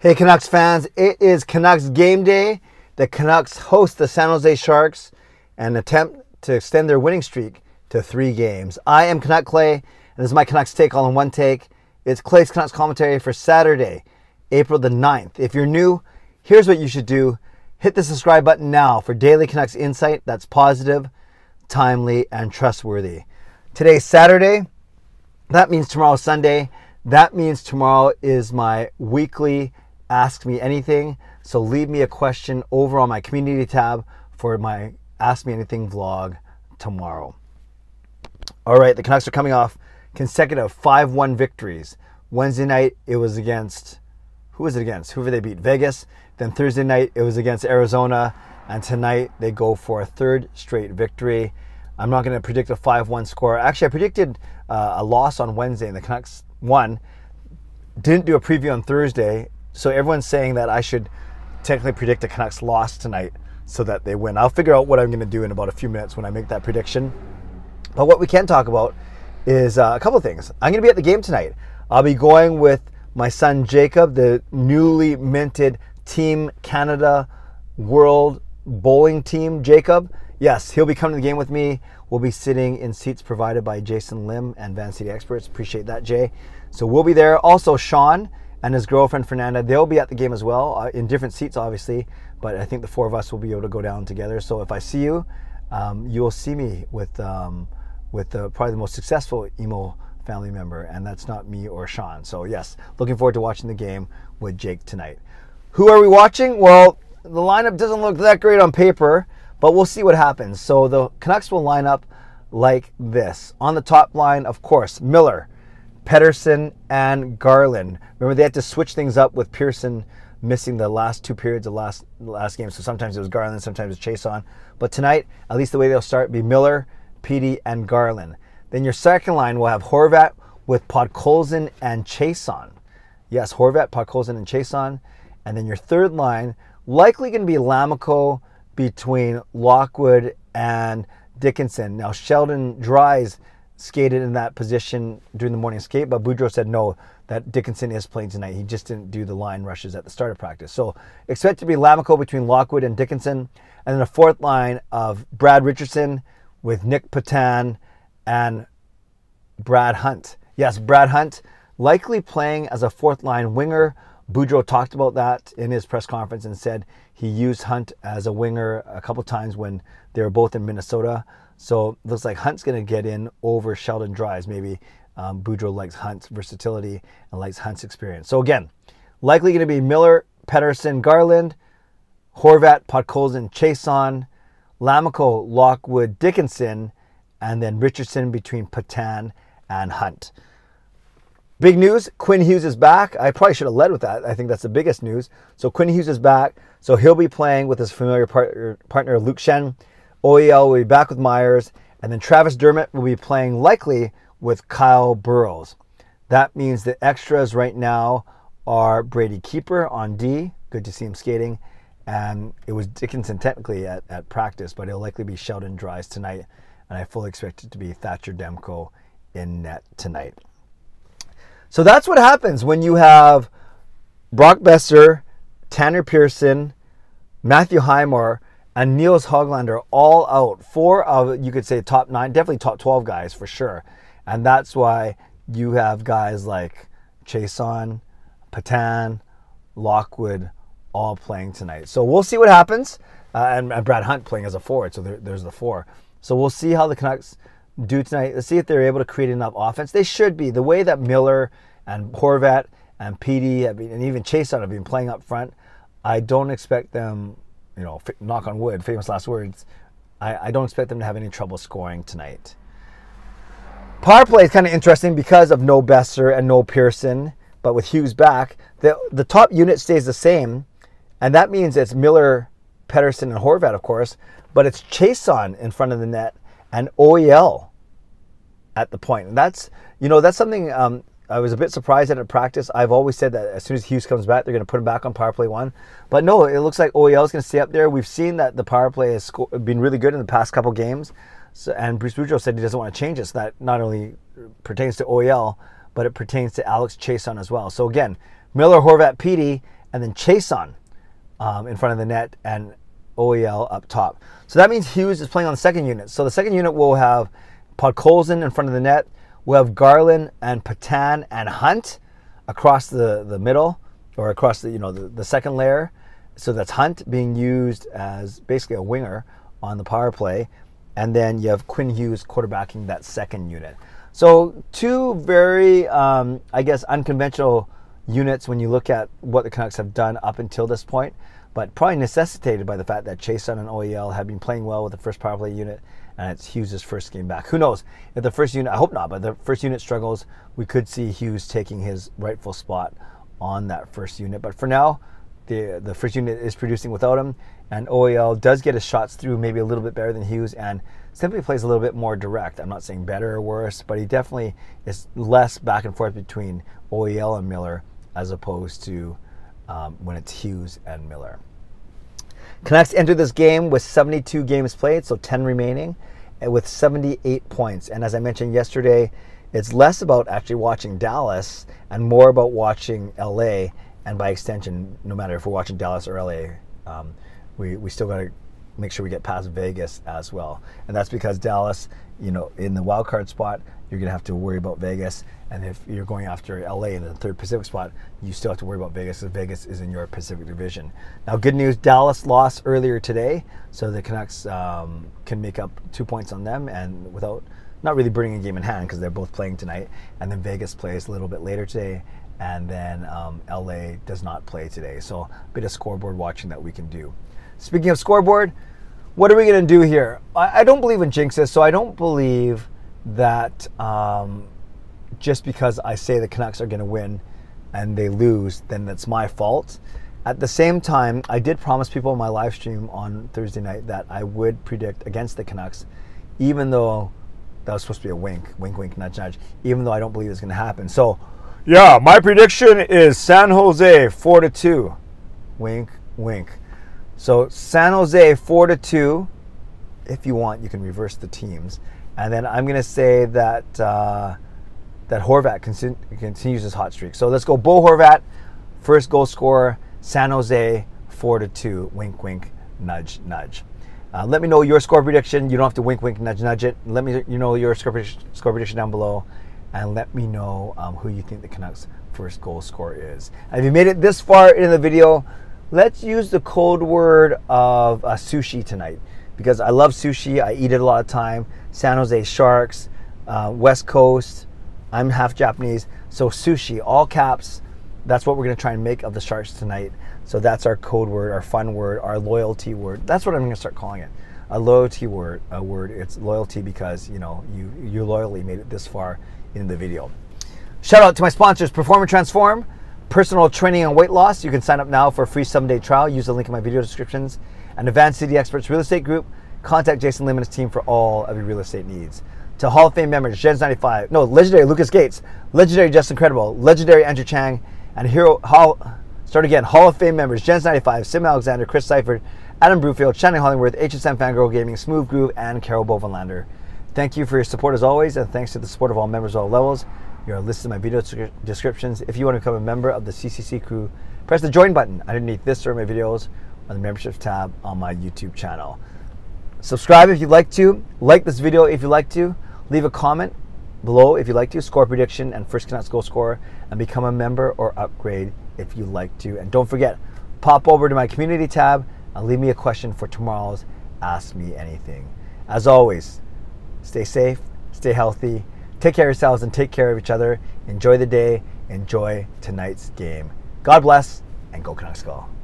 Hey Canucks fans, it is Canucks game day. The Canucks host the San Jose Sharks and attempt to extend their winning streak to 3 games. I am Canuck Clay, and this is my Canucks take all in one take. It's Clay's Canucks commentary for Saturday, April the 9th. If you're new, here's what you should do. Hit the subscribe button now for daily Canucks insight that's positive, timely, and trustworthy. Today's Saturday. That means tomorrow's Sunday. That means tomorrow is my weekly Ask Me Anything. So leave me a question over on my community tab for my Ask Me Anything vlog tomorrow. All right, the Canucks are coming off consecutive 5-1 victories. Wednesday night, it was against, who was it against? Who did they beat? Vegas. Then Thursday night, it was against Arizona. And tonight, they go for a 3rd straight victory. I'm not going to predict a 5-1 score. Actually, I predicted a loss on Wednesday, and the Canucks won. Didn't do a preview on Thursday. So everyone's saying that I should technically predict a Canucks loss tonight so that they win. I'll figure out what I'm going to do in about a few minutes when I make that prediction. But what we can talk about is a couple of things. I'm going to be at the game tonight. I'll be going with my son Jacob, the newly minted Team Canada World Bowling Team. Jacob, yes, he'll be coming to the game with me. We'll be sitting in seats provided by Jason Lim and Van City Experts. Appreciate that, Jay. So we'll be there. Also, Sean and his girlfriend Fernanda, they'll be at the game as well, in different seats obviously, but I think the 4 of us will be able to go down together. So if I see you, you'll see me with probably the most successful emo family member, and that's not me or Sean. So yes, looking forward to watching the game with Jake tonight. Who are we watching? Well, the lineup doesn't look that great on paper, but we'll see what happens. So the Canucks will line up like this. On the top line, of course, Miller, Pettersson, and Garland. Remember, they had to switch things up with Pearson missing the last 2 periods of last game. So sometimes it was Garland, sometimes it was Chiasson. But tonight, at least the way they'll start, be Miller, Petey, and Garland. Then your second line will have Horvat with Podkolzin and Chiasson. Yes, Horvat, Podkolzin, and Chiasson. And then your third line, likely going to be Lammikko between Lockwood and Dickinson. Now, Sheldon Dries skated in that position during the morning skate, but Boudreau said no, that Dickinson is playing tonight. He just didn't do the line rushes at the start of practice. So expect to be Lammikko between Lockwood and Dickinson, and then a fourth line of Brad Richardson with Nick Petan and Brad Hunt. Yes, Brad Hunt likely playing as a fourth line winger. Boudreau talked about that in his press conference and said he used Hunt as a winger a couple times when they were both in Minnesota. So it looks like Hunt's going to get in over Sheldon Dries. Maybe Boudreau likes Hunt's versatility and likes Hunt's experience. So again, likely going to be Miller, Pettersson, Garland, Horvat, Podkolzin, Chiasson, Lammikko, Lockwood, Dickinson, and then Richardson between Petan and Hunt. Big news, Quinn Hughes is back. I probably should have led with that. I think that's the biggest news. So Quinn Hughes is back. So he'll be playing with his familiar partner Luke Schenn. OEL will be back with Myers, and then Travis Dermott will be playing likely with Kyle Burroughs. That means the extras right now are Brady Keeper on D. Good to see him skating. And it was Dickinson technically at practice, but it'll likely be Sheldon Dries tonight. And I fully expect it to be Thatcher Demko in net tonight. So that's what happens when you have Brock Boeser, Tanner Pearson, Matthew Highmore, and Niels Höglander all out. 4 of, you could say, top 9, definitely top 12 guys for sure. And that's why you have guys like Chiasson, Petan, Lockwood all playing tonight. So we'll see what happens. And Brad Hunt playing as a forward, so there's the 4. So we'll see how the Canucks do tonight. Let's see if they're able to create enough offense. They should be. The way that Miller and Horvat and Petey and even Chiasson have been playing up front, I don't expect them, you know, knock on wood, famous last words, I don't expect them to have any trouble scoring tonight. Power play is kind of interesting because of no Boeser and no Pearson, but with Hughes back, the top unit stays the same, and that means it's Miller, Pettersson, and Horvat, of course, but it's Chiasson in front of the net and OEL at the point. And that's, you know, that's something I was a bit surprised at practice. I've always said that as soon as Hughes comes back, they're going to put him back on power play 1. But no, it looks like OEL is going to stay up there. We've seen that the power play has been really good in the past couple games. So, and Bruce Boudreau said he doesn't want to change it. So that not only pertains to OEL, but it pertains to Alex Chiasson as well. So again, Miller, Horvat, Petey, and then Chason in front of the net, and OEL up top. So that means Hughes is playing on the second unit. So the second unit will have Podkolzin in front of the net. We'll have Garland and Patan and Hunt across the middle, or across the second layer. So that's Hunt being used as basically a winger on the power play. And then you have Quinn Hughes quarterbacking that second unit. So two very, I guess, unconventional units when you look at what the Canucks have done up until this point, but probably necessitated by the fact that Chason and OEL have been playing well with the first power play unit, and it's Hughes' first game back. Who knows? If the first unit, I hope not, but the first unit struggles, we could see Hughes taking his rightful spot on that first unit. But for now, the first unit is producing without him, and OEL does get his shots through maybe a little bit better than Hughes, and simply plays a little bit more direct. I'm not saying better or worse, but he definitely is less back and forth between OEL and Miller as opposed to when it's Hughes and Miller. Canucks entered this game with 72 games played, so 10 remaining, and with 78 points. And as I mentioned yesterday, it's less about actually watching Dallas and more about watching LA, and by extension, no matter if we're watching Dallas or LA, we still got to make sure we get past Vegas as well. And that's because Dallas, in the wild card spot, you're going to have to worry about Vegas. And if you're going after LA in the third Pacific spot, you still have to worry about Vegas, because Vegas is in your Pacific division. Now, good news, Dallas lost earlier today, so the Canucks can make up 2 points on them, and without not really burning a game in hand, because they're both playing tonight. And then Vegas plays a little bit later today, and then LA does not play today. So a bit of scoreboard watching that we can do. Speaking of scoreboard, what are we going to do here? I don't believe in jinxes, so I don't believe that just because I say the Canucks are going to win and they lose, then that's my fault. At the same time, I did promise people in my live stream on Thursday night that I would predict against the Canucks, even though that was supposed to be a wink, wink, nudge, nudge, even though I don't believe it's going to happen. So, yeah, my prediction is San Jose 4-2. Wink, wink. So San Jose 4-2. If you want, you can reverse the teams. And then I'm going to say that that Horvat continues his hot streak. So let's go Bo Horvat, first goal scorer, San Jose 4-2. Wink, wink, nudge, nudge. Let me know your score prediction. You don't have to wink, wink, nudge, nudge it. Let me know your score prediction down below. And let me know who you think the Canucks' first goal scorer is. And if you made it this far in the video, let's use the code word of sushi tonight, because I love sushi. I eat it a lot of time. San Jose Sharks, West Coast. I'm half Japanese. So sushi, all caps. That's what we're going to try and make of the Sharks tonight. So that's our code word, our fun word, our loyalty word. That's what I'm going to start calling it. A loyalty word. It's loyalty because, you loyally made it this far in the video. Shout out to my sponsors, Perform and Transform, personal training and weight loss. You can sign up now for a free 7-day trial. Use the link in my video descriptions. And Advanced City Experts Real Estate Group. Contact Jason Lim and his team for all of your real estate needs. To Hall of Fame members, legendary Lucas Gates, legendary Justin Credible, legendary Andrew Chang, and Hall of Fame members, Jens 95, Sim Alexander, Chris Seifert, Adam Brewfield, Shannon Hollingworth, HSM Fangirl Gaming, Smooth Groove, and Carol Bovenlander. Thank you for your support as always, and thanks to the support of all members at all levels. You are listed in my video descriptions. If you want to become a member of the CCC crew, press the join button underneath this or my videos on the membership tab on my YouTube channel. Subscribe if you'd like to. Like this video if you'd like to. Leave a comment below if you'd like to. Score prediction and first Canucks goal scorer. And become a member or upgrade if you'd like to. And don't forget, pop over to my community tab and leave me a question for tomorrow's Ask Me Anything. As always, stay safe, stay healthy, take care of yourselves and take care of each other. Enjoy the day. Enjoy tonight's game. God bless and go Canucks go.